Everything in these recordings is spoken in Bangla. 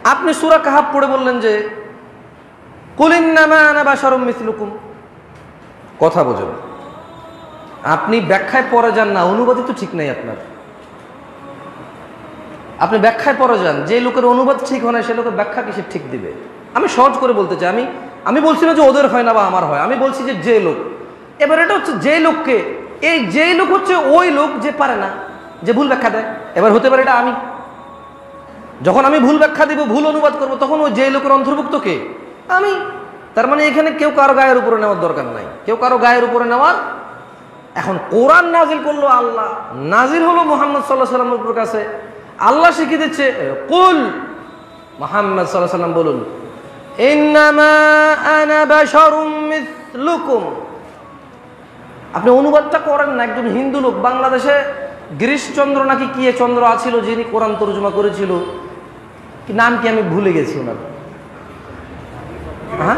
আপনি সূরা কাহাফ পড়ে বললেন যে কুল ইন্নামা আনা বাশারুম মিসলুকুম। কথা বোঝেন, আপনি ব্যাখ্যায় পড়ে যান না, অনুবাদই তো ঠিক নাই আপনার। আপনি ব্যাখ্যায় পড়ে যান, যে লোকের অনুবাদ ঠিক হয় না সে লোকের ব্যাখ্যা কিসে ঠিক দিবে? আমি সহজ করে বলতে চাই, আমি বলছি না যে ওদের হয় না বা আমার হয়, আমি বলছি যে লোক। এবার এটা হচ্ছে যে লোককে, এই যে লোক হচ্ছে ওই লোক যে পারে না, যে ভুল ব্যাখ্যা দেয়। এবার হতে পারে এটা আমি, যখন আমি ভুল ব্যাখ্যা দিব, ভুল অনুবাদ করব, তখন ওই যে লোকের অন্তর্ভুক্ত কে? আমি। তার মানে এখানে কেউ কারো গায়ের উপরে নেওয়ার দরকার নাই, কেউ কারো গায়ের উপরে নেওয়ার। এখন কোরআন নাজিল করলো আল্লাহ, নাজিল হলো মুহাম্মদ সাল্লাল্লাহু আলাইহি ওয়াসাল্লামের কাছে, আল্লাহ শিখিয়ে দিচ্ছে কুল, মুহাম্মদ সাল্লাল্লাহু আলাইহি ওয়াসাল্লাম বলুন ইন্নামা আনা বাশারুম মিসলুকুম। আপনি অনুবাদটা করেন না। একজন হিন্দু লোক বাংলাদেশে গিরিশচন্দ্র নাকি কি চন্দ্র আছিল, যিনি কোরআন তর্জমা করেছিল, কি নাম কি আমি ভুলে গেছি ওনার, হ্যাঁ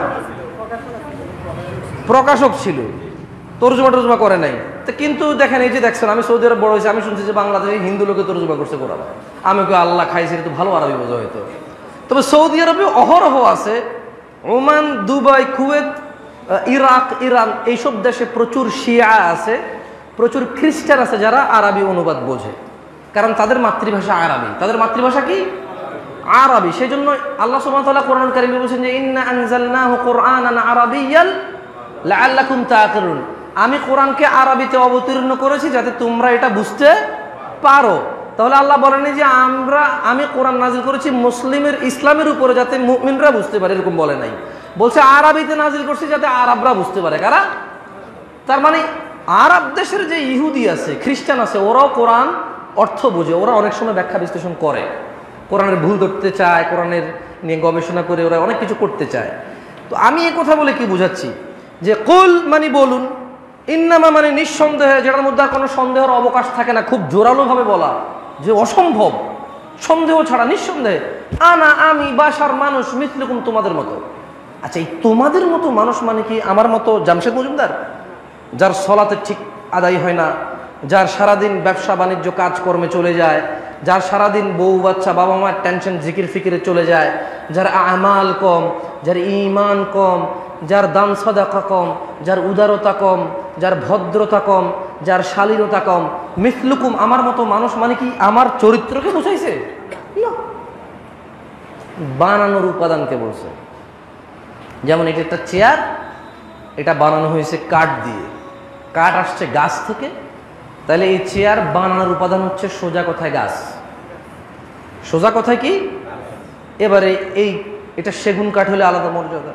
প্রকাশক ছিল, তর্জমা করে নাই। তো কিন্তু দেখেন, এই যে দেখছেন, আমি সৌদি আরব বড় হয়েছি, আমি শুনছি যে বাংলাদেশে হিন্দু লোকে তর্জমা করছে কোরআন। আমি কেউ আল্লাহ খাইছি, তো ভালো আরবি বোঝা হয়তো। তবে সৌদি আরবে অহরহ আছে, Oman, Dubai, Kuwait, Iraq, Iran, এইসব দেশে প্রচুর শিয়া আছে, প্রচুর খ্রিস্টান আছে যারা আরবি অনুবাদ বোঝে, কারণ তাদের মাতৃভাষা আরবি। তাদের মাতৃভাষা কি? আরবি। সেই জন্য আল্লাহ সুবহানাহু ওয়া তাআলা কোরআনুল কারীমে বলেছেন যে ইন্না আনজালনাহু কুরআনান আরাবিয়্যান লাআল্লাকুম তাআকিলুন। আমি কোরআনকে আরবিতে অবতীর্ণ করেছি যাতে তোমরা এটা বুঝতে পারো। তাহলে আল্লাহ বলেনি যে আমি কোরআন নাজিল করেছি মুসলিমের, ইসলামের উপরে যাতে মুমিনরা বুঝতে পারে, এরকম বলে নাই। বলছে আরবিতে নাজিল করছি যাতে আরবরা বুঝতে পারে। কারা? তার মানে আরব দেশের যে ইহুদি আছে, খ্রিস্টান আছে, ওরাও কোরআন অর্থ বোঝে, ওরা অনেক সময় ব্যাখ্যা বিশ্লেষণ করে, কোরআনের ভুল ধরতে চায়, কোরআনের নিয়ে গবেষণা করে ওরা অনেক কিছু করতে চায়। তো আমি এই কথা বলে কি বুঝাচ্ছি যে কুল মানে বলুন, ইন্নামা মানে নিঃসন্দেহে, যেটার মধ্যে আর কোনো সন্দেহের অবকাশ থাকে না, খুব জোরালোভাবে বলা যে অসম্ভব, সন্দেহ ছাড়া নিঃসন্দেহে, আনা আমি বাশার মানুষ, মিসলুকুম তোমাদের মতো। আচ্ছা, এই তোমাদের মতো মানুষ মানে কি আমার মতো জামশেদ মজুমদার, যার সলাতে ঠিক আদায় হয় না, যার সারাদিন ব্যবসা বাণিজ্য কাজকর্মে চলে যায়, যার সারাদিন বউ বাচ্চা বাবা মার টেনশন জিকির ফিকিরে চলে যায়, যার আমাল কম, যার ঈমান কম, যার দান সাদাকা কম, যার উদারতা কম, যার ভদ্রতা কম, যার শালীনতা কম, মিসলুকুম আমার মতো মানুষ মানে কি আমার চরিত্রকে বোঝাইছে? বানানোর উপাদানকে বলছে। যেমন এটা একটা চেয়ার, এটা বানানো হয়েছে কাঠ দিয়ে, কাঠ আসছে গাছ থেকে, তাহলে এই চেয়ার বানানোর উপাদান হচ্ছে সোজা কথায় গাছ। সোজা কথায় কি? এবারে এটা সেগুন কাঠ হলে আলাদা মর্যাদা,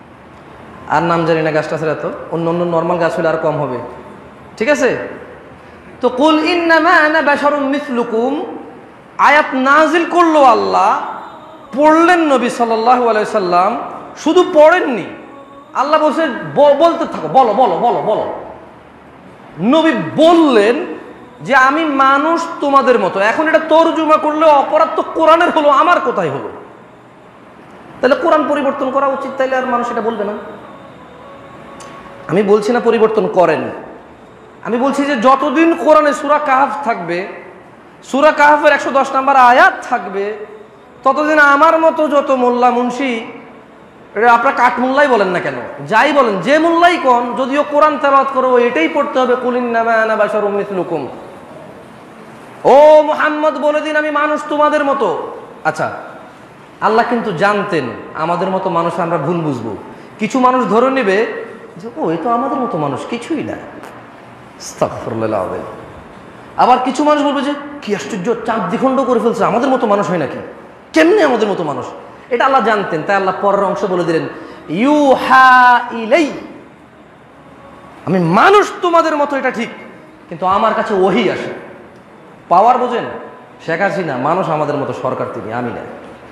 আর নাম জানি না গাছটা ছাড়া, তো অন্য অন্য নর্মাল গাছ হলে আর কম হবে, ঠিক আছে? তো কুল ইন্নামা আনা বাশারুম মিসলুকুম আয়াত নাজিল করলো আল্লাহ, পড়লেন নবী সাল্লাল্লাহু আলাইহি সাল্লাম, শুধু পড়েননি, আল্লাহ বলছে বলতে থাকো, বলো বলো বলো বলো। নবী বললেন যে আমি মানুষ তোমাদের মতো। এখন এটা তরজমা করলে অপরাধ তো কোরআনের হলো, আমার কোথায় হলো? তাহলে কোরআন পরিবর্তন করা উচিত, তাইলে আর মানুষ এটা বলবে না। আমি বলছি না পরিবর্তন করেন, আমি বলছি যে যতদিন কোরআনে সূরা কাহফ থাকবে, সূরা কাহফের 110 নম্বর আয়াত থাকবে, ততদিন আমার মতো যত মোল্লা মুন্সি, আপনারা কাঠ মোল্লাই বলেন না কেন, যাই বলেন, যে মোল্লাই কোন, যদিও কোরআন তেলাওয়াত করো এটাই পড়তে হবে, কুল ইন্নামা আনা বাশারুম মিসলুকুম। ও মুহাম্মদ বলে দিন আমি মানুষ তোমাদের মতো। আচ্ছা, আল্লাহ কিন্তু জানতেন আমাদের মতো মানুষ আমরা ভুল বুঝবো। কিছু মানুষ ধরে নেবে যে ও এ তো আমাদের মতো মানুষ, কিছুই না, আস্তাগফিরুল্লাহ। আবার কিছু মানুষ বলবে যে কি আশ্চর্য, চাঁদ দ্বিখণ্ড করে ফেলছে, আমাদের মতো মানুষ হয় নাকি, কেমনে আমাদের মতো মানুষ? এটা আল্লাহ জানতেন, তাই আল্লাহ পরের অংশ বলে দিলেন ইউহা ইলাই, আমি মানুষ তোমাদের মতো, এটা ঠিক, কিন্তু আমার কাছে ওহী আসে। পাওয়ার বোঝেন? শেখ হাসিনা মানুষ আমাদের মতো, সরকার তিনি, আমি না।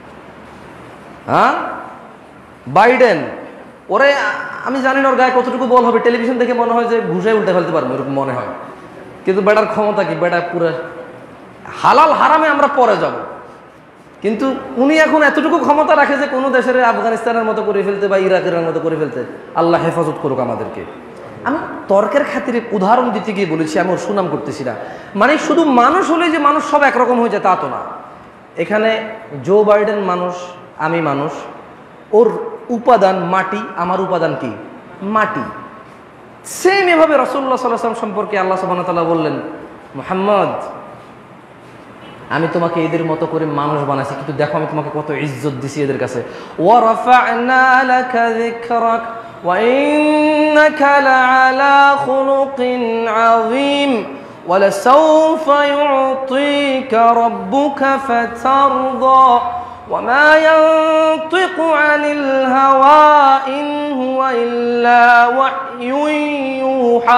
হ্যাঁ, বাইডেন, ওরে আমি জানি না ওর গায়ে কতটুকু বল হবে, টেলিভিশন দেখে মনে হয় যে ঘুষায় উল্টে ফেলতে পারবো, এরকম মনে হয়, কিন্তু বেটার ক্ষমতা কি, বেটা পুরো হালাল হারামে আমরা পরে যাব। কিন্তু উনি এখন এতটুকু ক্ষমতা রাখে যে কোনো দেশের আফগানিস্তানের মতো করে ফেলতে বা ইরাকের মতো করে ফেলতে। আল্লাহ হেফাজত করুক আমাদেরকে। আমি তর্কের খাতিরে উদাহরণ দিতে গিয়ে বলেছি, আমি ওর সুনাম করতেছি না। মানে শুধু মানুষ হলে যে মানুষ সব একরকম হয়ে যায় তা তো না। এখানে জো বাইডেন মানুষ, আমি মানুষ, ওর উপাদান মাটি, আমার উপাদান কি মাটি। সেম এভাবে রাসূলুল্লাহ সাল্লাল্লাহু আলাইহি ওয়াসাল্লাম সম্পর্কে আল্লাহ সুবহানাহু ওয়া তাআলা বললেন, মুহাম্মদ আমি তোমাকে এদের মতো করে মানুষ বানাইছি, কিন্তু দেখো আমি তোমাকে কত ইজ্জত দিছি এদের কাছে। ওয়া রাফা'না লাকা যিকরাক ওয়া ইন্নাকা লা'আলা খুলুকিন আযীম ওয়া লাসাওফা ইউ'তিকা রাব্বুকা ফাতারদা ওয়া মা ইয়ানতিকু আনিল হাওয়া ইন হুয়া ইল্লা ওয়াহয়ুন ইউহা।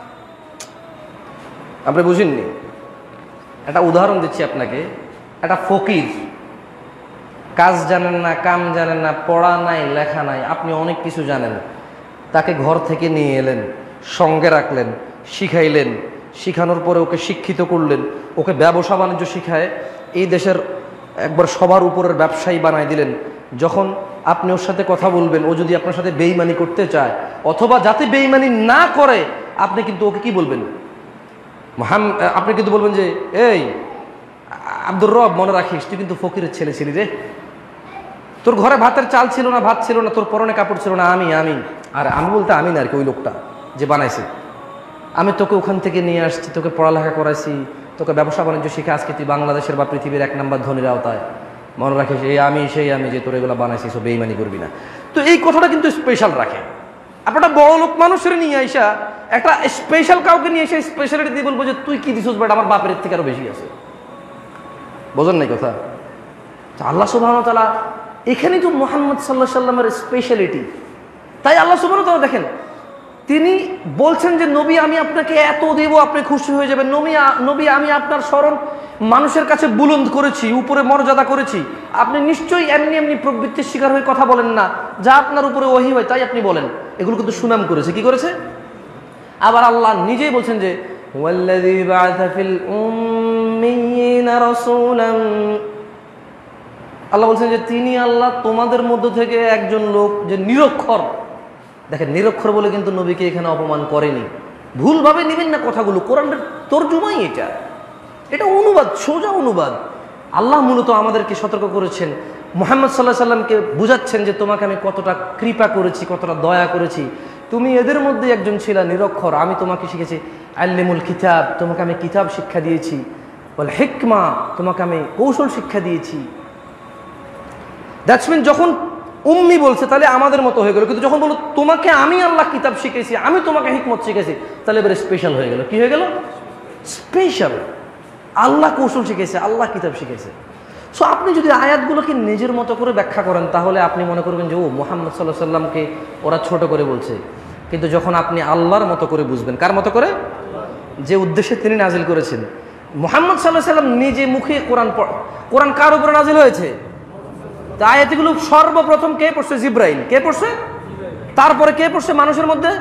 আপনি বুঝেননি? একটা উদাহরণ দিচ্ছি আপনাকে। একটা ফকির, কাজ জানেন না, কাম জানেন না, পড়া নাই, লেখা নাই, আপনি অনেক কিছু জানেন, তাকে ঘর থেকে নিয়ে এলেন, সঙ্গে রাখলেন, শিখাইলেন, শিখানোর পরে ওকে শিক্ষিত করলেন, ওকে ব্যবসা বাণিজ্য শিখায় এই দেশের একবার সবার উপরের ব্যবসায়ী বানাই দিলেন। যখন আপনি ওর সাথে কথা বলবেন, ও যদি আপনার সাথে বেইমানি করতে চায় অথবা যাতে বেইমানি না করে, আপনি কিন্তু ওকে কি বলবেন? আপনি কিন্তু বলবেন যে, এই আব্দুর রব, মনে রাখিস তুই কিন্তু ফকিরের ছেলে ছিলি রে, তোর ঘরে ভাতের চাল ছিল না, ভাত ছিল না, তোর পরনে কাপড় ছিল না, আমি আর আমি বলতে আমি না আর কি, ওই লোকটা যে বানাইছে, আমি তোকে ওখান থেকে নিয়ে আসছি, তোকে পড়ালেখা করাইছি, তোকে ব্যবসা বাণিজ্য শিখে আজকে তুই বাংলাদেশের বা পৃথিবীর 1 নম্বর ধনীর আওতায়। মনে রাখিস এই আমি সেই আমি যে তোর এগুলো বানাইছি, সব বেইমানি করবি না। তো এই কথাটা কিন্তু স্পেশাল রাখে। আপনারা বড় লোক মানুষের নিয়ে আইসা একটা স্পেশাল কাউকে নিয়ে এসে স্পেশালিটি দিয়ে বলবো যে তুই কি দিছিস বাট আমার বাপের থেকে আরো বেশি আছে। বোঝেন নাই কথা? আল্লাহ সুবহানাহু ওয়া তাআলা এখানেই তো মুহাম্মদ সাল্লাল্লাহু আলাইহি সাল্লামের স্পেশালিটি। তাই আল্লাহ সুবহানাহু ওয়া তাআলা দেখেন, তিনি বলছেন যে নবী আমি আপনাকে এত দেব, আপনি খুশি হয়ে যাবেন। নবী আমি আপনার স্মরণ মানুষের কাছে বুলন্দ করেছি, উপরে মর্যাদা করেছি। আপনি নিশ্চয়ই এমনি এমনি প্রবৃত্তির শিকার হয়ে কথা বলেন না, যা আপনার উপরে ওহী হয় তাই আপনি বলেন। এগুলো কিন্তু সুনাম করেছে। কি করেছে? আবার আল্লাহ নিজেই বলছেন যে ওয়াল্লাযী বা'আসা ফিল উম্মিয়িনা রাসূলান, আল্লাহ বলছেন যে তিনি আল্লাহ তোমাদের মধ্য থেকে একজন লোক যে নিরক্ষর। দেখেন, নিরক্ষর বলে কিন্তু নবীকে এখানে অপমান করেনি। ভুলভাবে নেবেন না কথাগুলো, কোরআনের তরজুমাই এটা অনুবাদ, সোজা অনুবাদ। আল্লাহ মূলত আমাদেরকে সতর্ক করেছেন, মুহাম্মদ সাল্লাল্লাহু আলাইহি সাল্লামকে বুঝাচ্ছেন যে তোমাকে আমি কতটা কৃপা করেছি, কতটা দয়া করেছি। তুমি এদের মধ্যে একজন ছিলা নিরক্ষর, আমি তোমাকে শিখেছি আল্লিমুল কিতাব, তোমাকে আমি কিতাব শিক্ষা দিয়েছি, ওয়াল হিকমা, তোমাকে আমি কৌশল শিক্ষা দিয়েছি। দ্যাটস মিন যখন উম্মি বলছে তাহলে আমাদের মতো হয়ে গেল, কিন্তু যখন বলো তোমাকে আমি আল্লাহ কিতাব শিখেছি, আমি তোমাকে হিকমত শিখেছি, তাহলে এবারে স্পেশাল হয়ে গেল। কি হয়ে গেল? স্পেশাল। আল্লাহ কৌশল শিখেছে, আল্লাহ কিতাব শিখেছে। সো আপনি যদি আয়াতগুলোকে নিজের মতো করে ব্যাখ্যা করেন, তাহলে আপনি মনে করবেন যে ও মুহাম্মদ সাল্লাল্লাহু আলাইহি সাল্লামকে ওরা ছোট করে বলছে। কিন্তু যখন আপনি আল্লাহর মতো করে বুঝবেন, কার মতো করে? যে উদ্দেশ্যে তিনি নাজিল করেছেন। মুহাম্মদ সাল্লাল্লাহু আলাইহি সাল্লাম নিজে মুখে কোরআন কার উপরে নাজিল হয়েছে? তা আয়াতগুলো সর্বপ্রথম কে পড়ছে? জিব্রাইল। কে পড়ছে? তারপরে কে পড়ছে মানুষের মধ্যে?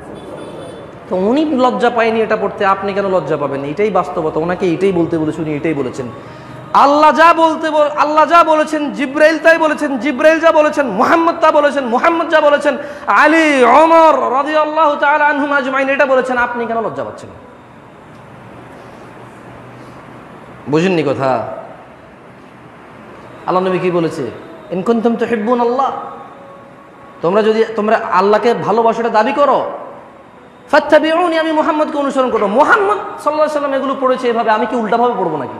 তো উনি লজ্জা পায়নি এটা পড়তে, আপনি কেন লজ্জা পাবেন? এটাই বাস্তবতা। ওনাকে এটাই বলতে বলেছে, উনি এটাই বলেছেন। আল্লাহ যা বলেছেন জিব্রাইল তাই বলেছেন, জিব্রাইল যা বলেছেন মুহাম্মদ তা বলেছেন, মুহাম্মদ যা বলেছেন আলী ওমর রাদিয়াল্লাহু তাআলা আনহুম আজমাইন এটা বলেছেন। আপনি কেন লজ্জা পাচ্ছেন? বুঝেননি কথা? আল্লাহ নবী কি বলেছে? ইন কুনতুম তুহিব্বুনাল্লাহ, তোমরা আল্লাহকে ভালোবাসাটা দাবি করো, ফাত্তাবিউনি, আমি মুহাম্মদকে অনুসরণ করো। মুহাম্মদ সাল্লাল্লাহু আলাইহি সাল্লাম এগুলো পড়েছে এভাবে, আমি কি উল্টাভাবে পড়বো নাকি?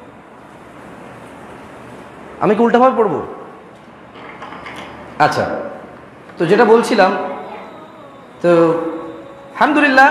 আমি কি উল্টাভাবে পড়বো? আচ্ছা, তো যেটা বলছিলাম, তো আলহামদুলিল্লাহ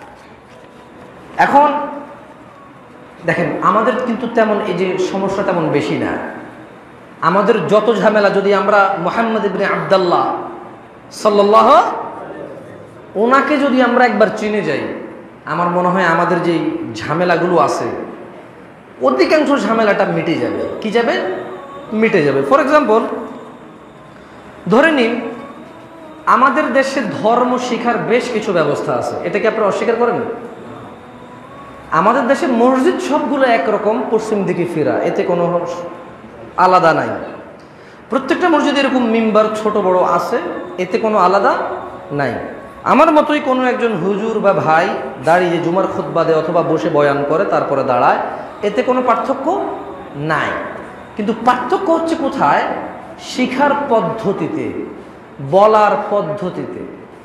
এখন দেখেন আমাদের কিন্তু তেমন এই যে সমস্যা তেমন বেশি না। আমাদের যত ঝামেলা, যদি আমরা মুহাম্মদ ইবনে আব্দুল্লাহ সাল্লাল্লাহু ওনাকে যদি আমরা একবার চিনে যাই, আমার মনে হয় আমাদের যে ঝামেলাগুলো আছে অধিকাংশ ঝামেলাটা মিটে যাবে। কি যাবে? মিটে যাবে। ফর এক্সাম্পল, ধরে নিন আমাদের দেশে ধর্ম শিখার বেশ কিছু ব্যবস্থা আছে, এটাকে আপনারা অস্বীকার করেন? আমাদের দেশে মসজিদ সবগুলো একরকম, পশ্চিম দিকে ফেরা, এতে কোনো আলাদা নাই। প্রত্যেকটা মসজিদে এরকম মিম্বার ছোট বড় আছে, এতে কোনো আলাদা নাই। আমার মতোই কোনো একজন হুজুর বা ভাই দাঁড়িয়ে জুমার খুতবা দেয় অথবা বসে বয়ান করে তারপরে দাঁড়ায়, এতে কোনো পার্থক্য নাই। কিন্তু পার্থক্য হচ্ছে কোথায়? শিখার পদ্ধতিতে, বলার পদ্ধতিতে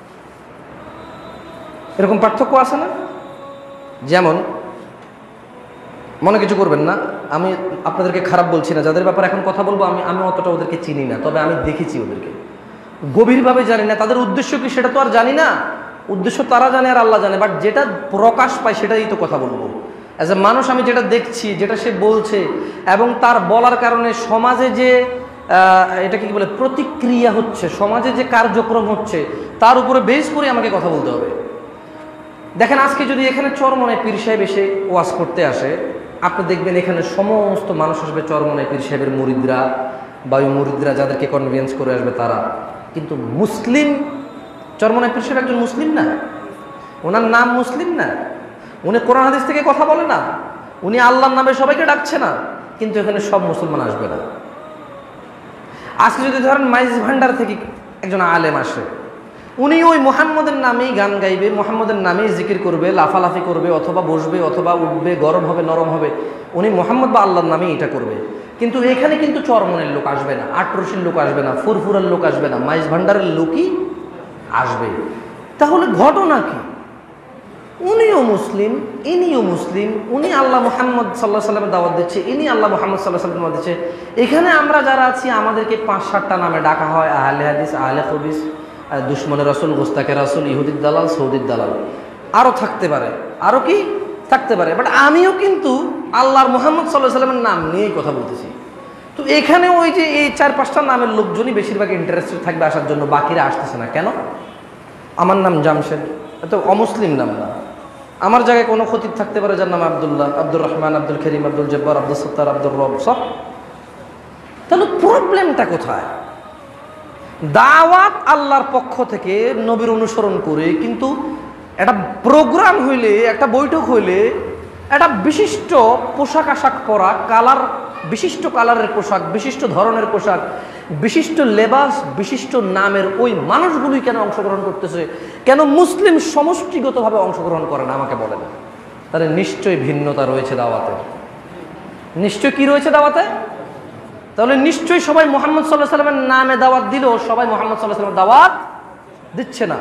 এরকম পার্থক্য আছে না? যেমন মনে কিছু করবেন না, আমি আপনাদেরকে খারাপ বলছি না, যাদের ব্যাপারে এখন কথা বলবো আমি অতটা ওদেরকে চিনি না, তবে আমি দেখেছি ওদেরকে, গভীরভাবে জানি না তাদের উদ্দেশ্য কি সেটা তো আর জানি না, উদ্দেশ্য তারা জানে আর আল্লাহ জানে, বাট যেটা প্রকাশ পায় সেটাই তো কথা বলবো। অ্যাজ এ মানুষ আমি যেটা দেখছি, যেটা সে বলছে এবং তার বলার কারণে সমাজে যে এটা কি বলে প্রতিক্রিয়া হচ্ছে, সমাজে যে কার্যক্রম হচ্ছে, তার উপরে বেস করে আমাকে কথা বলতে হবে। দেখেন আজকে যদি এখানে চরমনায় পীর সাহেব এসে ওয়াজ করতে আসে, আপনি দেখবেন এখানে সমস্ত মানুষ আসবে চরমনায় পীর সাহেবের মুরিদরা বা ওই মুরিদরা যাদেরকে কনভিন্স করে আসবে তারা। কিন্তু মুসলিম চরমনায় পীর সাহেব একজন মুসলিম না, ওনার নাম মুসলিম না, উনি কোরআন হাদিস থেকে কথা বলে না, উনি আল্লাহর নামে সবাইকে ডাকছে না, কিন্তু এখানে সব মুসলমান আসবে না। আজকে যদি ধরেন মাইজ ভান্ডার থেকে একজন আলেম আসে, উনি ওই মুহাম্মদের নামেই গান গাইবে, মুহাম্মদের নামেই জিকির করবে, লাফালাফি করবে, অথবা বসবে, অথবা উঠবে, গরম হবে, নরম হবে, উনি মুহাম্মদ বা আল্লাহর নামেই এটা করবে। কিন্তু এখানে কিন্তু চরমনের লোক আসবে না, আটরশির লোক আসবে না, ফুরফুরার লোক আসবে না, মাইজ ভান্ডারের লোকই আসবে। তাহলে ঘটনা কি? উনিও মুসলিম, ইনিও মুসলিম, উনি আল্লাহ মুহাম্মদ সাল্লাহ সাল্লামের দাওয়াত দিচ্ছে, ইনি আল্লাহ মুহাম্মদ সাল্লাহ সাল্লাম দাওয়াত দিচ্ছে। এখানে আমরা যারা আছি আমাদেরকে 5-7টা নামে ডাকা হয়, আহলে হাদিস, আহলে হাদিস, দুশ্মনের রাসূল, গোস্তাকে রাসূল, ইহুদির দালাল, সৌদির দালাল, আরও থাকতে পারে, আরও কি থাকতে পারে, বাট আমিও কিন্তু আল্লাহর মুহাম্মদ সাল্লাহ সাল্লামের নাম নিয়েই কথা বলতেছি। তো এখানে ওই যে এই 4-5টা নামের লোকজনই বেশিরভাগ ইন্টারেস্টেড থাকবে আসার জন্য, বাকিরা আসতেছে না কেন? আমার নাম জামশেদ, এত অমুসলিম নাম না। আমার জায়গায় কোনো খতিব থাকতে পারে যার নাম আব্দুল্লাহ, আব্দুর রহমান, আব্দুল করিম, আব্দুল জব্বার, আব্দুল সত্তার, আব্দুর রব, সব। তাহলে প্রবলেমটা কোথায়? দাওয়াত আল্লাহর পক্ষ থেকে নবীর অনুসরণ করে, কিন্তু একটা প্রোগ্রাম হইলে, একটা বৈঠক হইলে একটা বিশিষ্ট পোশাক আশাক পরা, কালার, বিশিষ্ট কালারের পোশাক, বিশিষ্ট ধরনের পোশাক, বিশিষ্ট লেবাস, বিশিষ্ট নামের ওই মানুষগুলোই কেন অংশগ্রহণ করতেছে? কেন মুসলিম সমষ্টিগতভাবে অংশগ্রহণ করে না আমাকে বলেন? তাহলে নিশ্চয়ই ভিন্নতা রয়েছে দাওয়াতে, নিশ্চয় কি রয়েছে দাওয়াতে? তাহলে নিশ্চয়ই সবাই মুহাম্মদ সাল্লাল্লাহু আলাইহি ওয়াসাল্লামের নামে দাওয়াত দিলেও সবাই মুহাম্মদ সাল্লাল্লাহু আলাইহি ওয়াসাল্লামের দাওয়াত দিচ্ছে না।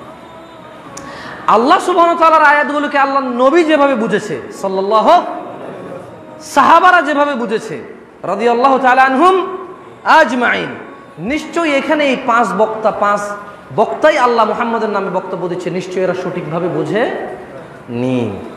আল্লাহ সুবহানাহু ওয়া তাআলার আয়াতগুলোকে আল্লাহ নবী যেভাবে বুঝেছে, সাল্লাল্লাহু, সাহাবারা যেভাবে বুঝেছে রাদিয়াল্লাহু তাআলা আনহুম আজমাইন, নিশ্চয়ই এখানে এই 5 বক্তাই আল্লাহ মুহাম্মদের নামে বক্তব্য দিচ্ছে, নিশ্চয়ই এরা সঠিকভাবে বোঝে নি।